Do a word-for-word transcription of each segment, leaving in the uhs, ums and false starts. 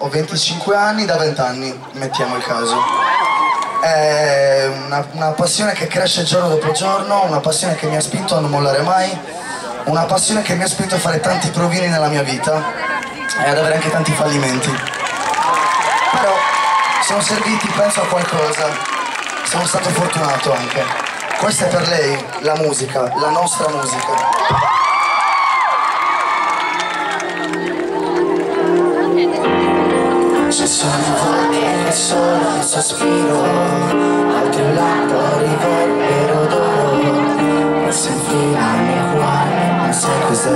ho venticinque anni, da venti anni, mettiamo il caso. È una, una passione che cresce giorno dopo giorno, una passione che mi ha spinto a non mollare mai, una passione che mi ha spinto a fare tanti provini nella mia vita e ad avere anche tanti fallimenti. Però sono serviti, penso, a qualcosa, sono stato fortunato anche. Questa è per lei, la musica, la nostra musica. Ci sono volte che solo un sospiro, altro lato riverbero d'oro, e si infila nel cuore, non sai cos'è,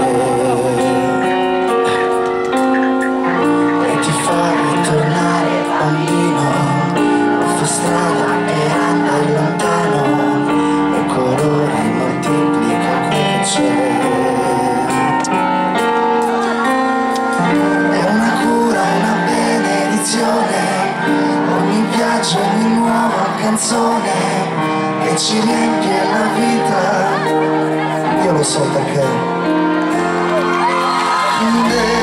e ti fa ritornare bambino, e fa strada per andare lontano, e il colore moltiplica quel che c'è. Ogni viaggio, ogni nuova canzone che ci riempie la vita. Io lo so perché